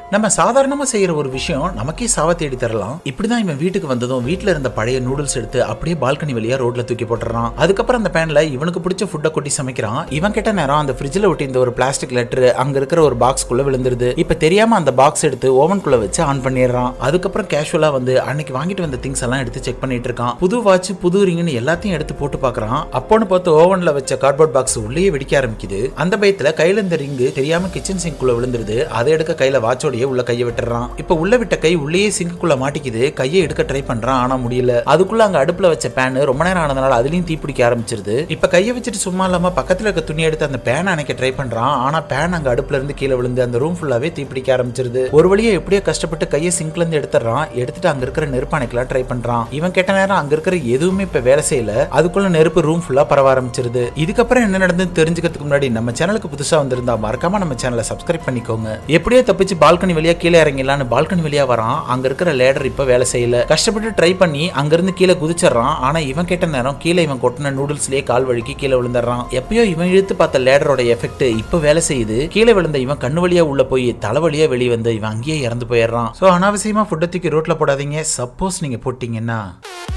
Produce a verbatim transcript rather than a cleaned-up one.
நம்ம சாதாரணமா செய்யற ஒரு விஷயம் நமக்கே சாவ தேடி தரலாம். இப்படிதான் இவன் வீட்டுக்கு வந்ததும் வீட்டுல இருந்த பழைய நூடுல்ஸ் எடுத்து அப்படியே பால்கனி வழியா ரோட்ல தூக்கி போட்டுறான். அதுக்கப்புறம் அந்த பேன்ல இவனுக்கு பிடிச்ச ஃபுட்டை கொட்டி சமைக்கிறான். இவன் கிட்ட நேரம் அந்த ஃப்ரிட்ஜ்ல ஒட்டி இந்த ஒரு பிளாஸ்டிக் லெட்டர் அங்க இருக்கிற ஒரு பாக்ஸ் குள்ள விழுந்துருது. இப்ப தெரியாம அந்த பாக்ஸ் எடுத்து ஓவன் குள்ள வச்சு ஆன் பண்ணிடுறான். அதுக்கப்புறம் கேஷுவலா வந்து அன்னைக்கு வாங்கிட்டு வந்த திங்ஸ் எல்லாம் எடுத்து செக் பண்ணிட்டு இருக்கான். புது வாட்ச் புது ரிங்னு எல்லாத்தையும் எடுத்து போட்டு பாக்குறான். அப்போன்னு பார்த்து ஓவன்ல வச்ச கார்ட்போர்ட் பாக்ஸ் உள்ளே வெடிக்க ஆரம்பிக்குது. அந்த பயத்துல கையில இந்த ரிங் தெரியாம கிச்சன் சிங்க் குள்ள விழுந்துருது. அதை எடுக்க கையில வாட்சோடய உள்ள கையை விட்டுறான். இப்ப உள்ள விட்ட கை உள்ளே சிங்குக்குள்ள மாட்டிக்குது. கையை எடுக்க ட்ரை பண்றான், ஆனா முடியல. அதுக்குள்ள அங்க அடுப்புல வச்ச பேன் ரொம்ப நேரம் ஆனதுனால அதுலயும் தீப்பிடிக்க ஆரம்பிச்சிருது. இப்ப கையை வச்சுட்டு சும்மா இல்லாம பக்கத்துல இருக்க துணி எடுத்து அந்த பேன் அணைக்க ட்ரை பண்றான். ஆனா பேன் அங்க அடுப்புல இருந்து கீழே விழுந்து அந்த ரூம் ஃபுல்லாவே தீப்பிடிக்க ஆரம்பிச்சிருது. ஒரு வழியா எப்படியோ கஷ்டப்பட்டு கையை சிங்க்ல இருந்து எடுத்துறான். எடுத்துட்டு அங்க இருக்கிற நெருப்பு அணைக்கலாம் ட்ரை பண்றான். இவன் கேட்ட நேரம் அங்க இருக்கிற எதுவுமே இப்ப வேலை செய்யல. அதுக்குள்ள நெருப்பு ரூம் ஃபுல்லா பரவ ஆரம்பிச்சிருது. இதுக்கப்புறம் என்ன நடந்துன்னு தெரிஞ்சுக்கிறதுக்கு முன்னாடி நம்ம சேனலுக்கு புதுசா வந்திருந்தா மறக்காம நம்ம சேனலை சப்ஸ்கிரைப் பண்ணிக்கோங்க. எப்படியோ தப்பிச்சு பால்கனி வழியா கீழே இறங்கிடலான்னு பால்கனி வழியா வரான். அங்க இருக்கிற லேடர் இப்ப வேலை செய்யல. கஷ்டப்பட்டு ட்ரை பண்ணி அங்கிருந்து கீழே குதிச்சிடறான். ஆனா இவன் கேட்ட நேரம் கீழே இவன் கொட்டின நூடுல்ஸ்லயே கால் வழுக்கி கீழே விழுந்துடுறான். எப்பயோ இவன் இழுத்து பார்த்த லேடரோட எஃபெக்ட் இப்ப வேலை செய்யுது. கீழே விழுந்த இவன் கண்ணு வழியா உள்ள போய் தலைவலியா வெளியே வந்து இவன் அங்கேயே இறந்து போயிடுறான். சோ அனாவசியமா ஃபுட்டை தூக்கி ரோட்ல போடாதீங்க. சப்போஸ் நீங்க போட்டீங்கன்னா